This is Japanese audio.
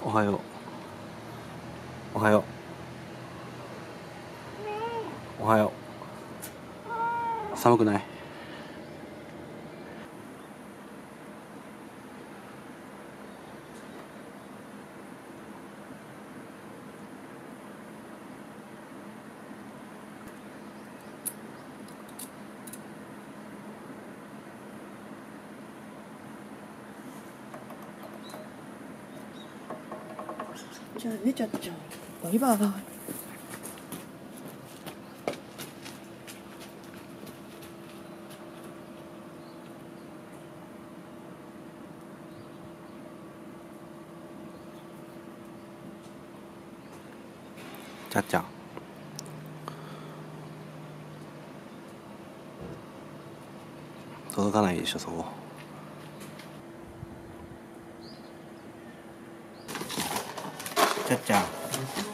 おはよう。おはよう。おはよう。寒くない？ じゃあ寝ちゃっちゃう。バイバイ。 ちゃっちゃん。届かないでしょ、そこ。ちゃっちゃん。